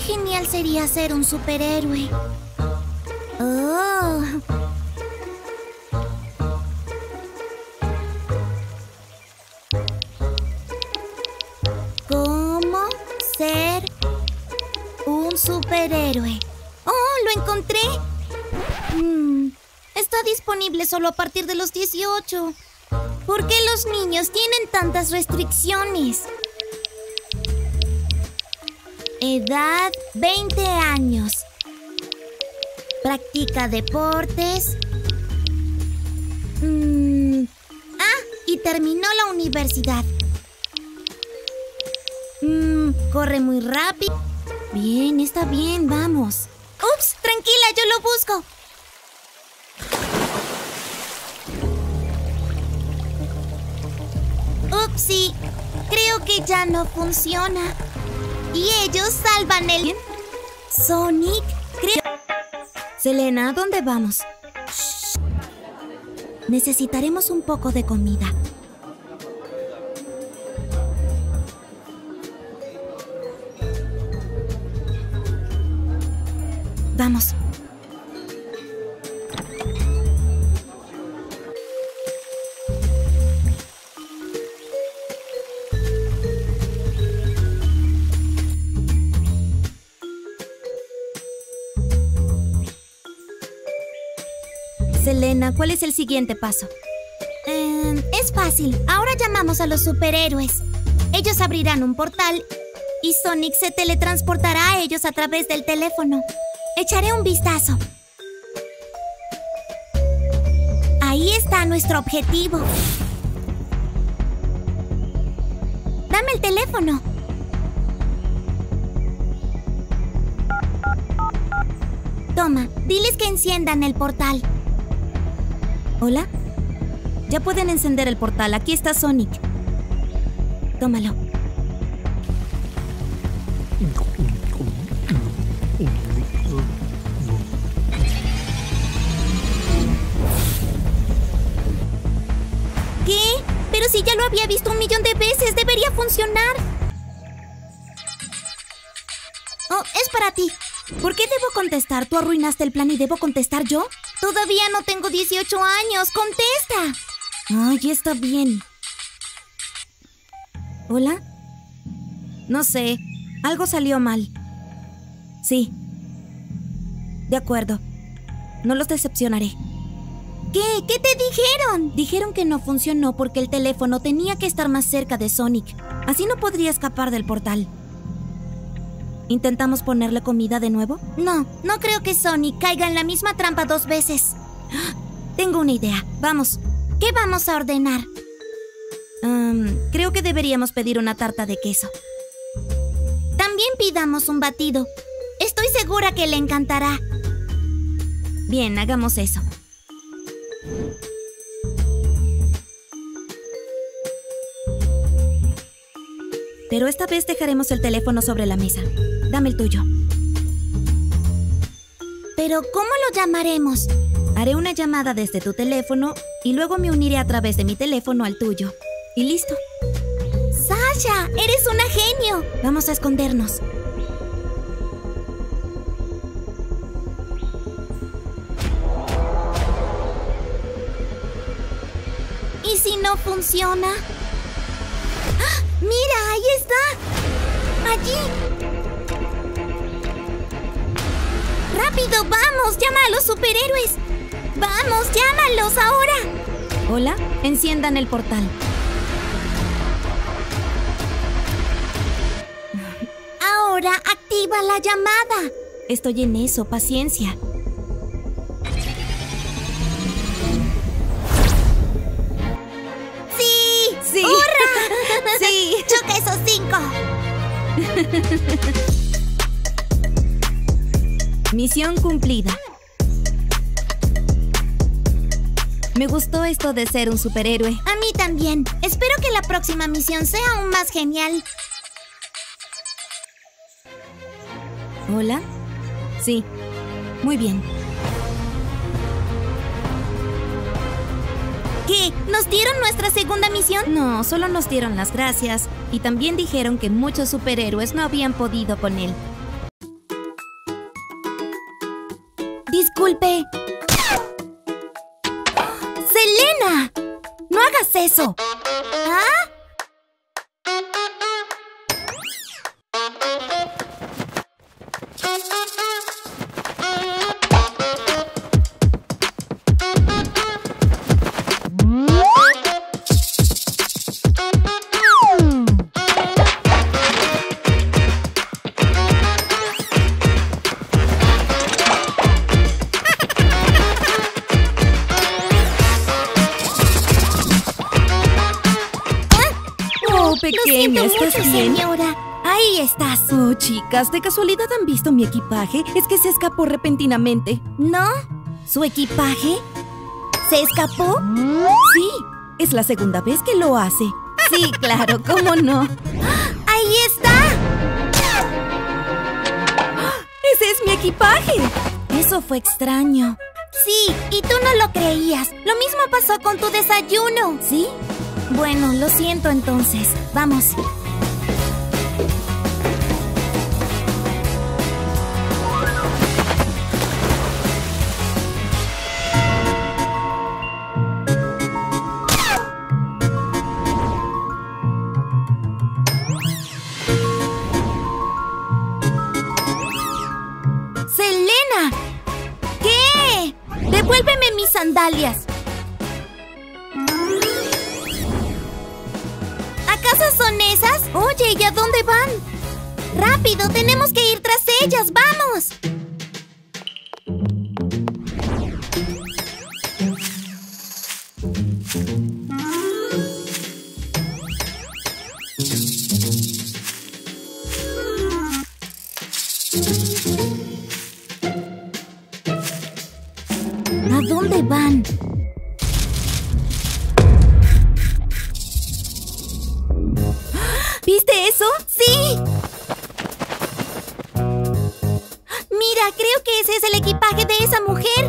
genial sería ser un superhéroe. Oh. ¿Cómo ser un superhéroe? ¡Oh, lo encontré! Está disponible solo a partir de los 18. ¿Por qué los niños tienen tantas restricciones? Edad 20 años. Practica deportes. Y terminó la universidad. Corre muy rápido. Bien, está bien, vamos. ¡Ups! Tranquila, yo lo busco. Upsi, creo que ya no funciona. Y ellos salvan el... Sonic, creo... Selena, ¿a dónde vamos? Shh. Necesitaremos un poco de comida. Vamos. Selena, ¿cuál es el siguiente paso? Es fácil. Ahora llamamos a los superhéroes. Ellos abrirán un portal y Sonic se teletransportará a ellos a través del teléfono. Echaré un vistazo. Ahí está nuestro objetivo. Dame el teléfono. Toma, diles que enciendan el portal. ¿Hola? Ya pueden encender el portal. Aquí está Sonic. Tómalo. ¿Qué? Pero si ya lo había visto 1.000.000 de veces, debería funcionar. Oh, es para ti. ¿Por qué debo contestar? ¿Tú arruinaste el plan y debo contestar yo? Todavía no tengo 18 años. ¡Contesta! Ay, está bien. ¿Hola? No sé. Algo salió mal. Sí. De acuerdo. No los decepcionaré. ¿Qué? ¿Qué te dijeron? Dijeron que no funcionó porque el teléfono tenía que estar más cerca de Sonic. Así no podría escapar del portal. ¿Intentamos ponerle comida de nuevo? No, no creo que Sonic caiga en la misma trampa 2 veces. Tengo una idea. Vamos. ¿Qué vamos a ordenar? Creo que deberíamos pedir una tarta de queso. También pidamos un batido. Estoy segura que le encantará. Bien, hagamos eso. Pero esta vez dejaremos el teléfono sobre la mesa. Dame el tuyo. ¿Pero cómo lo llamaremos? Haré una llamada desde tu teléfono y luego me uniré a través de mi teléfono al tuyo. Y listo. ¡Sasha! ¡Eres una genio! Vamos a escondernos. ¿Y si no funciona? ¡Ah! ¡Mira! ¡Ahí está! ¡Allí! ¡Rápido! ¡Vamos! ¡Llama a los superhéroes! ¡Vamos! ¡Llámalos ahora! Hola, enciendan el portal. Ahora activa la llamada. Estoy en eso, paciencia. ¡Sí! ¡Sí! ¡Hurra! ¡Sí! ¡Choca esos 5! Misión cumplida. Me gustó esto de ser un superhéroe. A mí también. Espero que la próxima misión sea aún más genial. ¿Hola? Sí. Muy bien. ¿Qué? ¿Nos dieron nuestra segunda misión? No, solo nos dieron las gracias. Y también dijeron que muchos superhéroes no habían podido con él. Disculpe. ¡Selena! ¡No hagas eso! ¿Ah? Pequeña, ¿estás bien? Señora. Ahí estás. Oh, chicas, ¿de casualidad han visto mi equipaje? Es que se escapó repentinamente. ¿No? ¿Su equipaje? ¿Se escapó? Sí, es la segunda vez que lo hace. Sí, claro, ¿cómo no? ¡Ahí está! ¡Ese es mi equipaje! Eso fue extraño. Sí, y tú no lo creías. Lo mismo pasó con tu desayuno. ¿Sí? Bueno, lo siento entonces. Vamos. ¡Selena! ¿Qué? ¡Devuélveme mis sandalias! ¿Acaso son esas? Oye, ¿y a dónde van? ¡Rápido! ¡Tenemos que ir tras ellas! ¡Vamos! ¿A dónde van? ¿Viste eso? ¡Sí! Mira, creo que ese es el equipaje de esa mujer.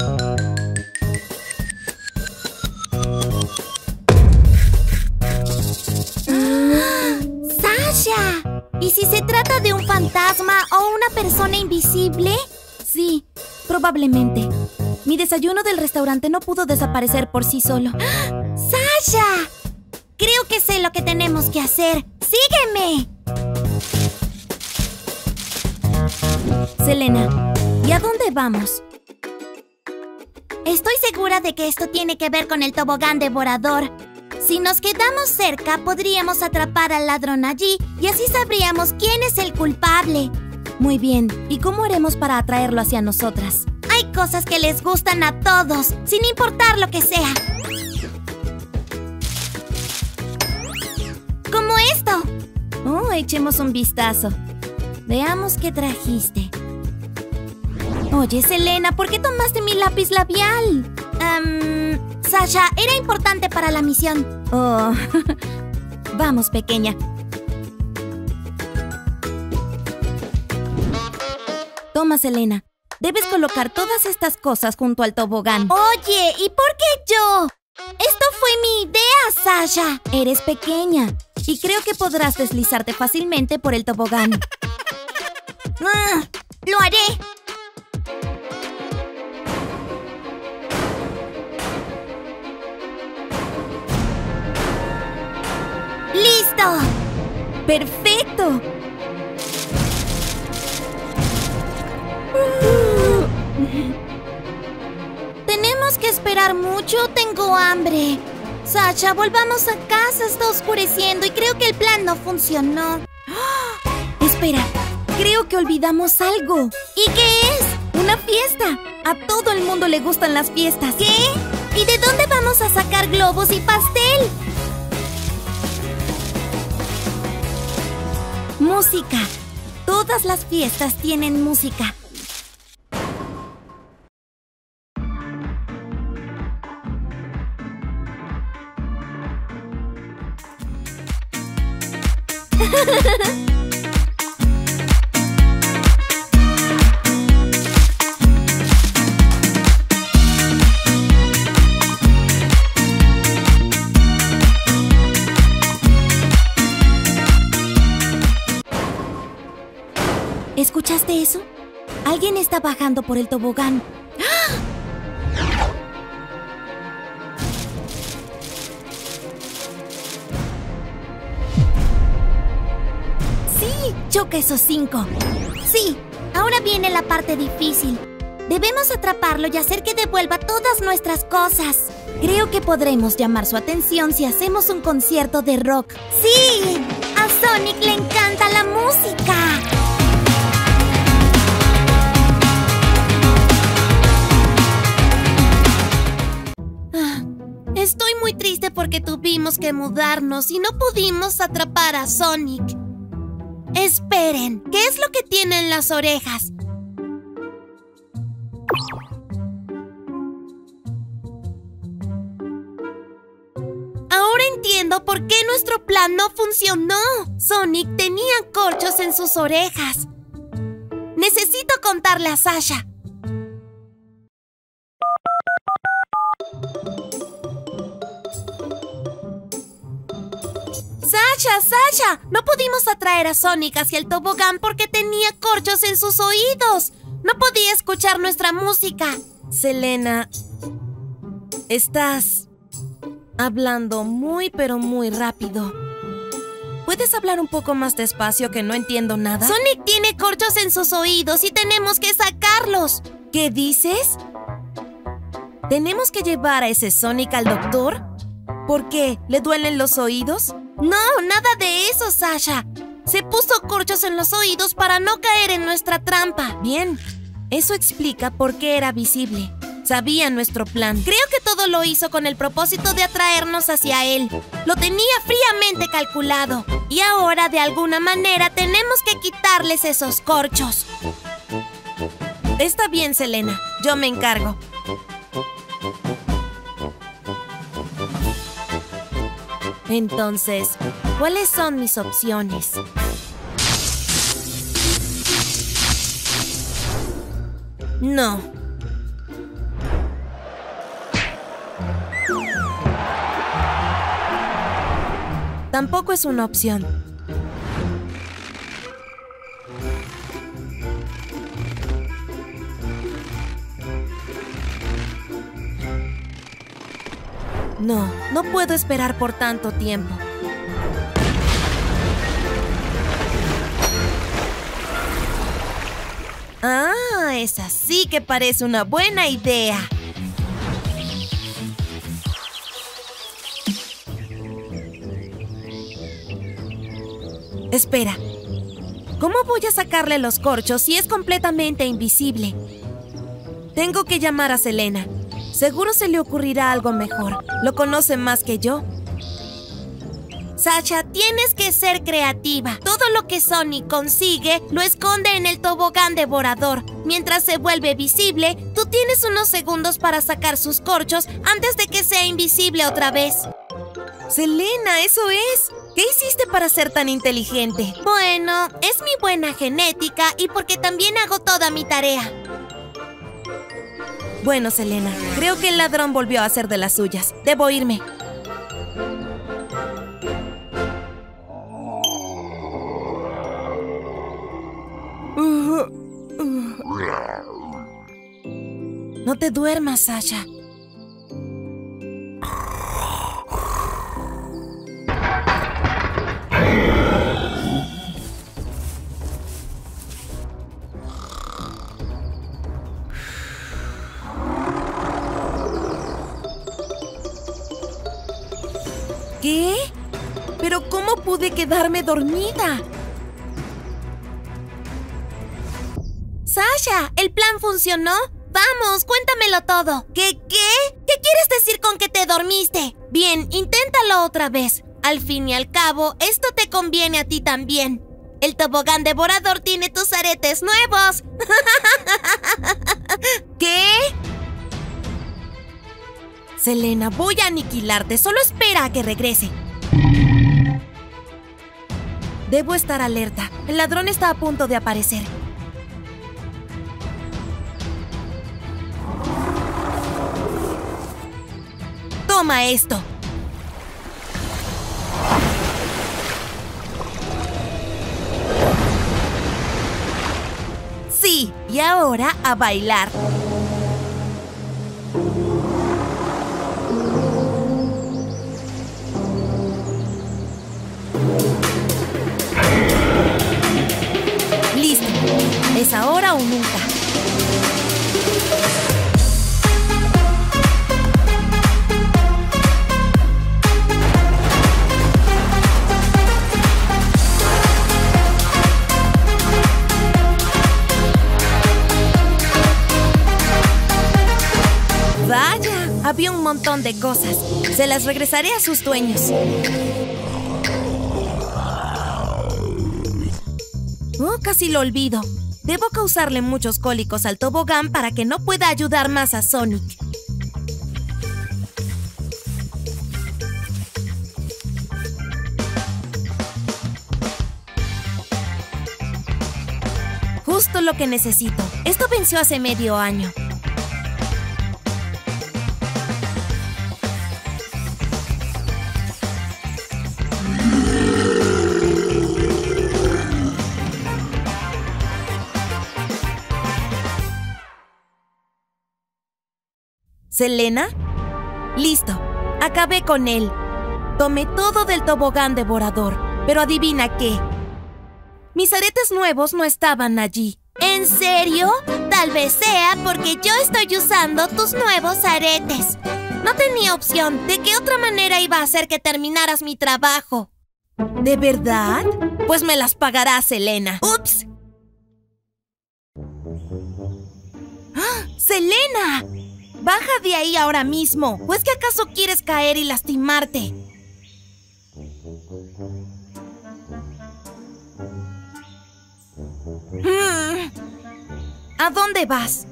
¡Sasha! ¿Y si se trata de un fantasma o una persona invisible? Sí, probablemente. Mi desayuno del restaurante no pudo desaparecer por sí solo. ¡Sasha! Creo que sé lo que tenemos que hacer. ¡Sígueme! Selena, ¿y a dónde vamos? Estoy segura de que esto tiene que ver con el tobogán devorador. Si nos quedamos cerca, podríamos atrapar al ladrón allí y así sabríamos quién es el culpable. Muy bien, ¿y cómo haremos para atraerlo hacia nosotras? Hay cosas que les gustan a todos, sin importar lo que sea. Como esto. Oh, echemos un vistazo. Veamos qué trajiste. Oye, Selena, ¿por qué tomaste mi lápiz labial? Sasha, era importante para la misión. Oh, vamos, pequeña. Toma, Selena. Debes colocar todas estas cosas junto al tobogán. Oye, ¿y por qué yo? Esto fue mi idea, Sasha. Eres pequeña y creo que podrás deslizarte fácilmente por el tobogán. ¡Lo haré! ¡Listo! ¡Perfecto! Tenemos que esperar mucho. Tengo hambre. Sasha, volvamos a casa. Está oscureciendo y creo que el plan no funcionó. Espera, creo que olvidamos algo. ¿Y qué es? Una fiesta. A todo el mundo le gustan las fiestas. ¿Qué? ¿Y de dónde vamos a sacar globos y pastel? Música. Todas las fiestas tienen música. ¿Escuchaste eso? Alguien está bajando por el tobogán. ¡Ah! dicho que esos 5. Sí, ahora viene la parte difícil. Debemos atraparlo y hacer que devuelva todas nuestras cosas. Creo que podremos llamar su atención si hacemos un concierto de rock. ¡Sí! A Sonic le encanta la música. Estoy muy triste porque tuvimos que mudarnos y no pudimos atrapar a Sonic. Esperen, ¿qué es lo que tiene en las orejas? Ahora entiendo por qué nuestro plan no funcionó. Sonic tenía corchos en sus orejas. Necesito contarle a Sasha. ¡Sasha! No pudimos atraer a Sonic hacia el tobogán porque tenía corchos en sus oídos. No podía escuchar nuestra música. Selena, estás hablando muy pero muy rápido. ¿Puedes hablar un poco más despacio que no entiendo nada? Sonic tiene corchos en sus oídos y tenemos que sacarlos. ¿Qué dices? ¿Tenemos que llevar a ese Sonic al doctor? ¿Por qué? ¿Le duelen los oídos? No, nada de eso, Sasha. Se puso corchos en los oídos para no caer en nuestra trampa. Bien, eso explica por qué era visible. Sabía nuestro plan. Creo que todo lo hizo con el propósito de atraernos hacia él. Lo tenía fríamente calculado. Y ahora, de alguna manera, tenemos que quitarles esos corchos. Está bien, Selena. Yo me encargo. Entonces, ¿cuáles son mis opciones? No. Tampoco es una opción. No puedo esperar por tanto tiempo. Ah, esa sí que parece una buena idea. Espera, ¿cómo voy a sacarle los corchos si es completamente invisible? Tengo que llamar a Selena. Seguro se le ocurrirá algo mejor. Lo conoce más que yo. Sasha, tienes que ser creativa. Todo lo que Sonic consigue lo esconde en el tobogán devorador. Mientras se vuelve visible, tú tienes unos segundos para sacar sus corchos antes de que sea invisible otra vez. Selena, eso es. ¿Qué hiciste para ser tan inteligente? Bueno, es mi buena genética y porque también hago toda mi tarea. Bueno, Selena, creo que el ladrón volvió a hacer de las suyas. Debo irme. No te duermas, Sasha. ¿Qué? ¿Pero cómo pude quedarme dormida? Sasha, ¿el plan funcionó? Vamos, cuéntamelo todo. ¿Qué? ¿Qué quieres decir con que te dormiste? Bien, inténtalo otra vez. Al fin y al cabo, esto te conviene a ti también. El tobogán devorador tiene tus aretes nuevos. ¿Qué? Selena, voy a aniquilarte. Solo espera a que regrese. Debo estar alerta. El ladrón está a punto de aparecer. Toma esto. Sí, y ahora a bailar. Había un montón de cosas. Se las regresaré a sus dueños. Oh, casi lo olvido. Debo causarle muchos cólicos al tobogán para que no pueda ayudar más a Sonic. Justo lo que necesito. Esto venció hace medio año. ¿Selena? Listo. Acabé con él. Tomé todo del tobogán devorador. Pero adivina qué. Mis aretes nuevos no estaban allí. ¿En serio? Tal vez sea porque yo estoy usando tus nuevos aretes. No tenía opción. ¿De qué otra manera iba a hacer que terminaras mi trabajo? ¿De verdad? Pues me las pagará Selena. ¡Ups! ¡Ah! ¡Selena! ¡Baja de ahí ahora mismo! ¿O es que acaso quieres caer y lastimarte? ¿A dónde vas?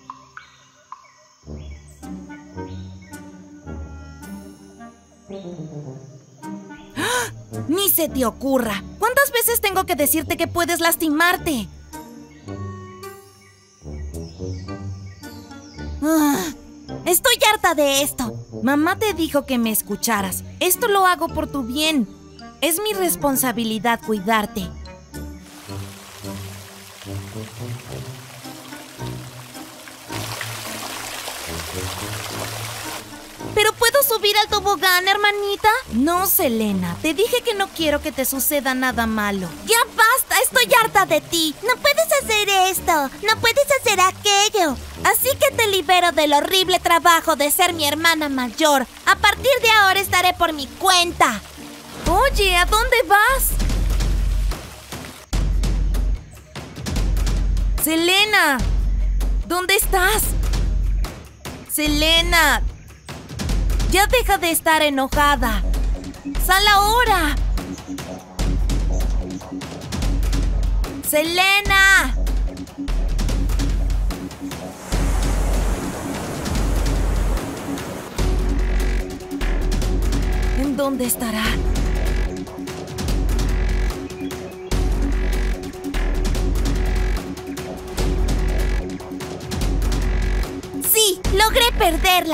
¡Ah! ¡Ni se te ocurra! ¿Cuántas veces tengo que decirte que puedes lastimarte? Estoy harta de esto. Mamá te dijo que me escucharas. Esto lo hago por tu bien. Es mi responsabilidad cuidarte. ¿Pero puedo subir al tobogán, hermanita? No, Selena. Te dije que no quiero que te suceda nada malo. ¡Ya basta! ¡Estoy harta de ti! ¡No puedes hacer esto! ¡No puedes hacer aquello! Así que te libero del horrible trabajo de ser mi hermana mayor. A partir de ahora estaré por mi cuenta. Oye, ¿a dónde vas? Selena, ¿dónde estás? Selena, ya deja de estar enojada. ¡Sal ahora! ¡Selena! ¿En dónde estará? ¡Sí! ¡Logré perderla!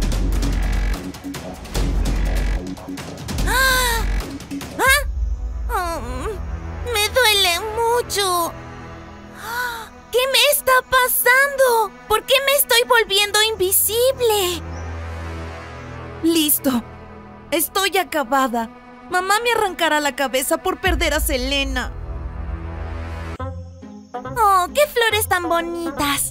Me duele mucho. ¿Qué me está pasando? ¿Por qué me estoy volviendo invisible? Listo. Estoy acabada. Mamá me arrancará la cabeza por perder a Selena. ¡Oh, qué flores tan bonitas!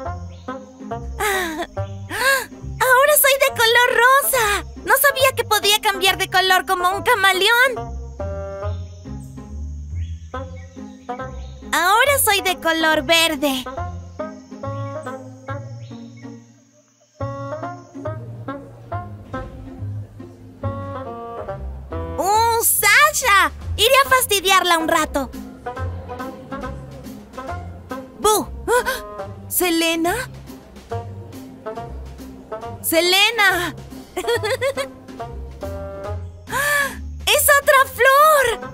¡Ahora soy de color rosa! No sabía que podía cambiar de color como un camaleón. Ahora soy de color verde. ¡Sasha! Iré a fastidiarla un rato. ¡Bu! ¿Selena? ¡Selena! ¡Es otra flor!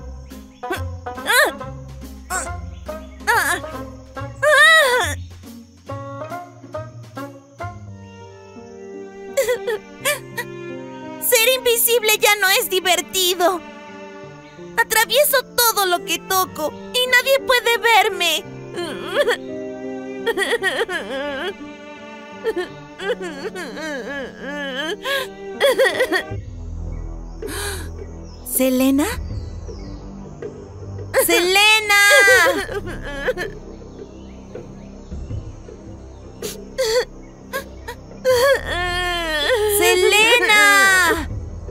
Ser invisible ya no es divertido. Atravieso todo lo que toco y nadie puede verme. ¿Selena? ¡Selena! ¡Selena!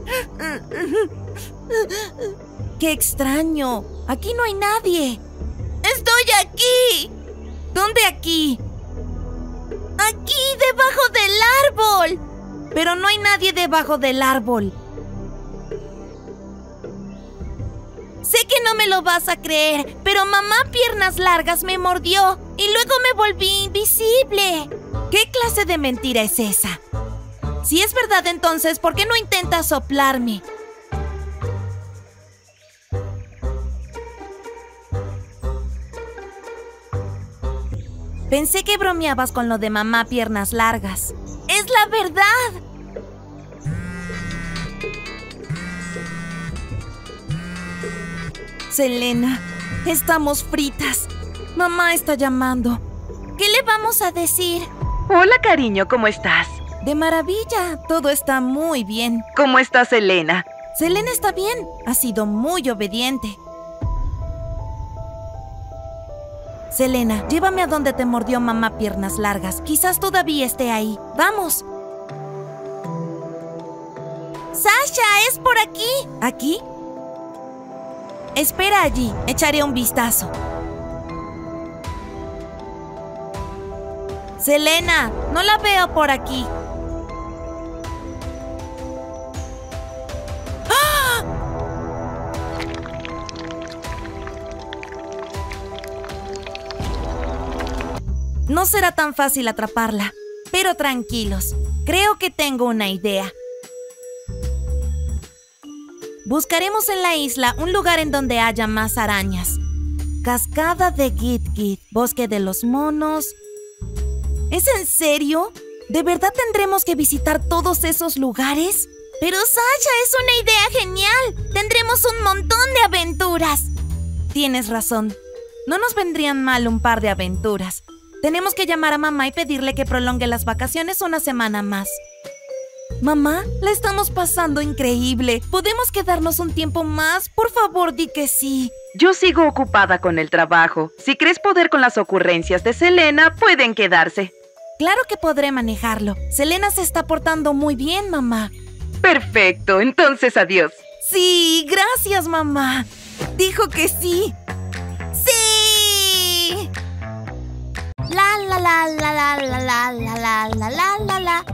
¡Qué extraño! Aquí no hay nadie. ¡Estoy aquí! ¿Dónde aquí? ¡Aquí, debajo del árbol! pero no hay nadie debajo del árbol. Sé que no me lo vas a creer, pero mamá Piernas Largas me mordió y luego me volví invisible. ¿Qué clase de mentira es esa? Si es verdad, entonces, ¿por qué no intentas soplarme? Pensé que bromeabas con lo de mamá Piernas Largas. ¡Es la verdad! Selena, estamos fritas. Mamá está llamando. ¿Qué le vamos a decir? Hola, cariño, ¿cómo estás? De maravilla, todo está muy bien. ¿Cómo está Selena? Selena está bien, ha sido muy obediente. Selena, llévame a donde te mordió mamá Piernas Largas. Quizás todavía esté ahí. ¡Vamos! ¡Sasha, es por aquí! ¿Aquí? Espera allí, echaré un vistazo. Selena, no la veo por aquí. ¡Ah! No será tan fácil atraparla, pero tranquilos, creo que tengo una idea. Buscaremos en la isla un lugar en donde haya más arañas. Cascada de Git-Git, Bosque de los Monos. ¿Es en serio? ¿De verdad tendremos que visitar todos esos lugares? Pero Sasha, es una idea genial. Tendremos un montón de aventuras. Tienes razón. No nos vendrían mal un par de aventuras. Tenemos que llamar a mamá y pedirle que prolongue las vacaciones una semana más. Mamá, la estamos pasando increíble. ¿Podemos quedarnos un tiempo más? Por favor, di que sí. Yo sigo ocupada con el trabajo. Si crees poder con las ocurrencias de Selena, pueden quedarse. Claro que podré manejarlo. Selena se está portando muy bien, mamá. Perfecto, entonces adiós. Sí, gracias, mamá. Dijo que sí. ¡Sí! La la la la la la la la la la la la.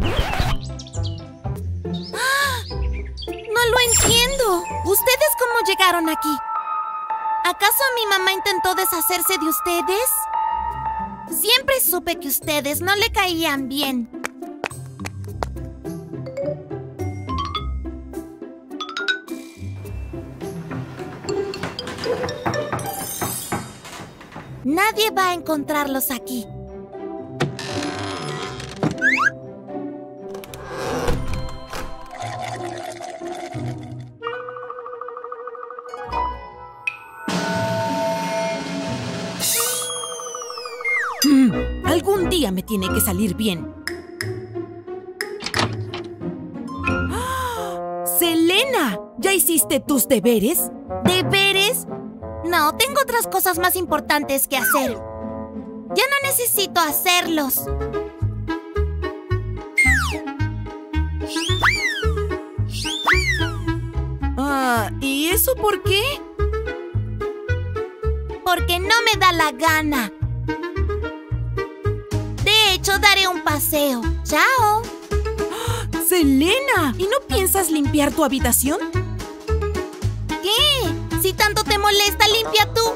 No lo entiendo. ¿Ustedes cómo llegaron aquí? ¿Acaso mi mamá intentó deshacerse de ustedes? Siempre supe que ustedes no le caían bien. Nadie va a encontrarlos aquí. Algún día me tiene que salir bien. ¡Ah! ¡Selena! ¿Ya hiciste tus deberes? ¿Deberes? No, tengo otras cosas más importantes que hacer. Ya no necesito hacerlos. ¿Y eso por qué? Porque no me da la gana. De hecho, daré un paseo. ¡Chao! ¡Selena! ¿Y no piensas limpiar tu habitación? ¿Qué? Si tanto te molesta, limpia tú.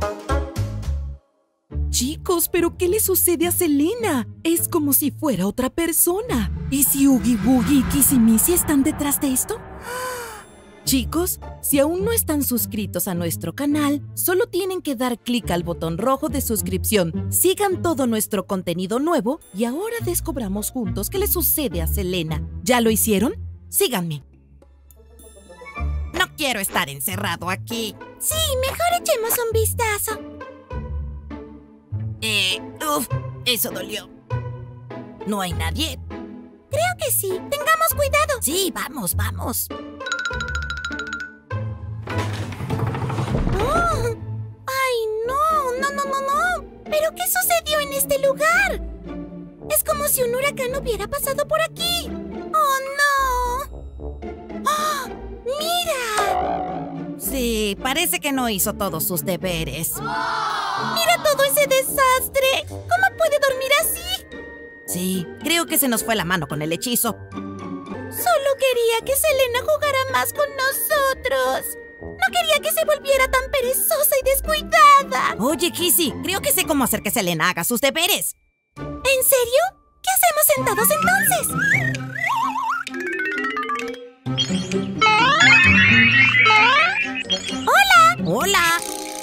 Chicos, ¿pero qué le sucede a Selena? Es como si fuera otra persona. ¿Y si Oogie Boogie y Kissy Missy están detrás de esto? Chicos, si aún no están suscritos a nuestro canal, solo tienen que dar clic al botón rojo de suscripción. Sigan todo nuestro contenido nuevo y ahora descubramos juntos qué le sucede a Selena. ¿Ya lo hicieron? Síganme. No quiero estar encerrado aquí. Sí, mejor echemos un vistazo. Eso dolió. ¿No hay nadie? Creo que sí. Tengamos cuidado. Sí, vamos, vamos. ¡Oh! ¡Ay, no! ¡No, no, no, no! ¿Pero qué sucedió en este lugar? Es como si un huracán hubiera pasado por aquí. ¡Oh, no! ¡Oh! ¡Mira! Sí, parece que no hizo todos sus deberes. ¡Mira todo ese desastre! ¿Cómo puede dormir así? Sí, creo que se nos fue la mano con el hechizo. Solo quería que Selena jugara más con nosotros. No quería que se volviera tan perezosa y descuidada. Oye, Kissy, creo que sé cómo hacer que Selena haga sus deberes. ¿En serio? ¿Qué hacemos sentados entonces? ¡Hola! ¡Hola!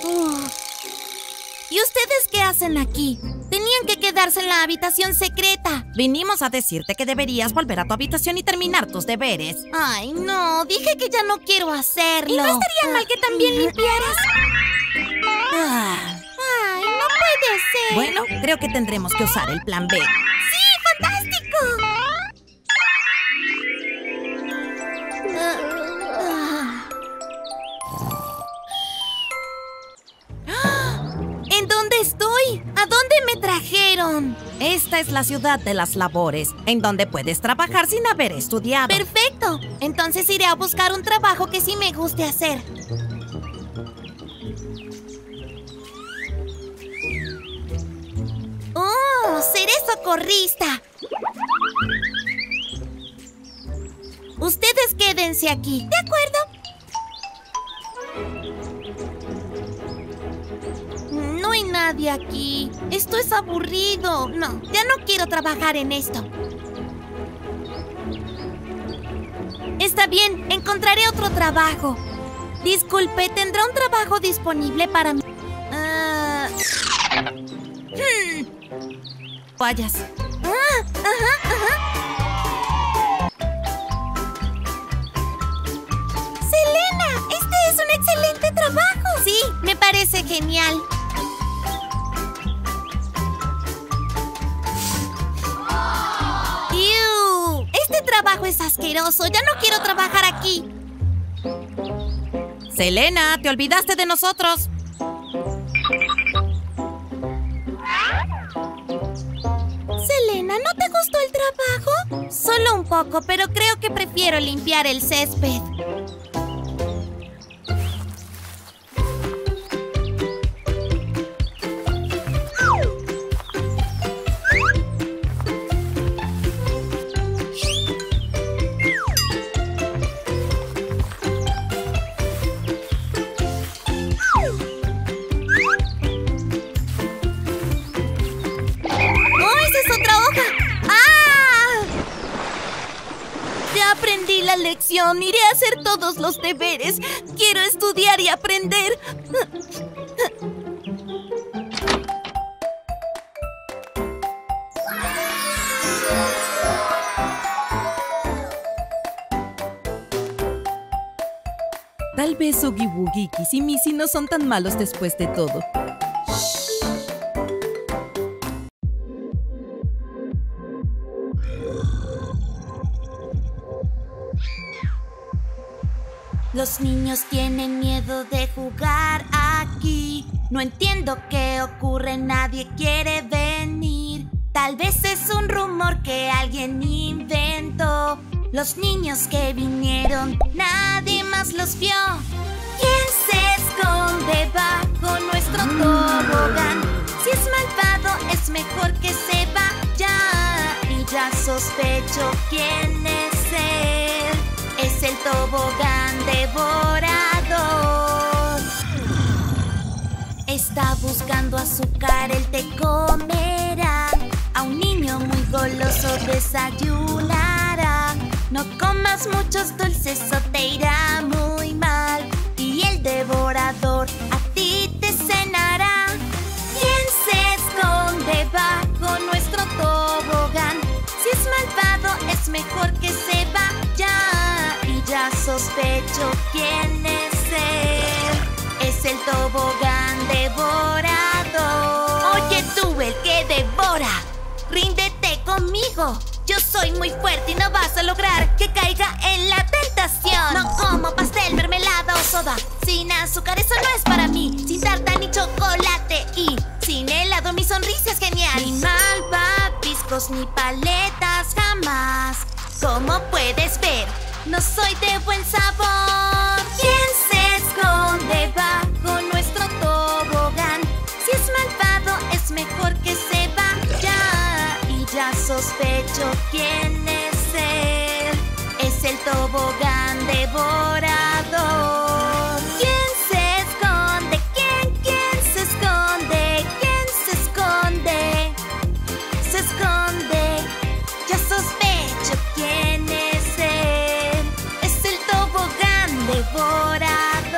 ¿Y ustedes qué hacen aquí? Tenían que quedarse en la habitación secreta. Vinimos a decirte que deberías volver a tu habitación y terminar tus deberes. Ay, no, dije que ya no quiero hacerlo. ¿Y no estaría mal que también limpiaras? Ay, no puede ser. Bueno, creo que tendremos que usar el plan B. ¡Sí, fantástico! ¿En dónde estoy? ¿A dónde me trajeron? Esta es la ciudad de las labores, en donde puedes trabajar sin haber estudiado. ¡Perfecto! Entonces iré a buscar un trabajo que sí me guste hacer. ¡Oh! ¡Seré socorrista! Ustedes quédense aquí. ¿De acuerdo? No hay nadie aquí. Esto es aburrido. No, ya no quiero trabajar en esto. Está bien, encontraré otro trabajo. Disculpe, ¿tendrá un trabajo disponible para mí? Vayas. ¡Selena! ¡Este es un excelente trabajo! Sí, me parece genial. ¡Ew! Este trabajo es asqueroso. Ya no quiero trabajar aquí. Selena, te olvidaste de nosotros. Selena, ¿no te gustó el trabajo? Solo un poco, pero creo que prefiero limpiar el césped. Aprendí la lección. Iré a hacer todos los deberes. Quiero estudiar y aprender. Tal vez Oogie Boogie y Missy no son tan malos después de todo. Los niños tienen miedo de jugar aquí. No entiendo qué ocurre, nadie quiere venir. Tal vez es un rumor que alguien inventó. Los niños que vinieron, nadie más los vio. ¿Quién se esconde bajo nuestro tobogán? Si es malvado, es mejor que se vaya. Y ya sospecho quién es él. Es el tobogán devorador. Está buscando azúcar, él te comerá. A un niño muy goloso desayunará. No comas muchos dulces o te irá muy mal. Y el devorador a ti te cenará. ¿Quién se esconde bajo nuestro tobogán? Si es malvado, es mejor que se vaya. Y ya sospecho quién es él. Es el tobogán devorador. Oye tú, el que devora, ríndete conmigo. Yo soy muy fuerte y no vas a lograr que caiga en la tentación. No como pastel, mermelada o soda. Sin azúcar, eso no es para mí. Sin tarta ni chocolate y sin helado, mi sonrisa es genial. Ni malvaviscos ni paletas jamás. Como puedes ver, no soy de buen sabor. ¿Quién se esconde bajo nuestro tobogán? Si es malvado, es mejor que se vaya. Y ya sospecho quién es él. Es tobogán devorador. ¿Quién se esconde? ¿Quién se esconde? ¿Quién se esconde? Se esconde. Ya sospecho quién es él. Es el tobogán devorador.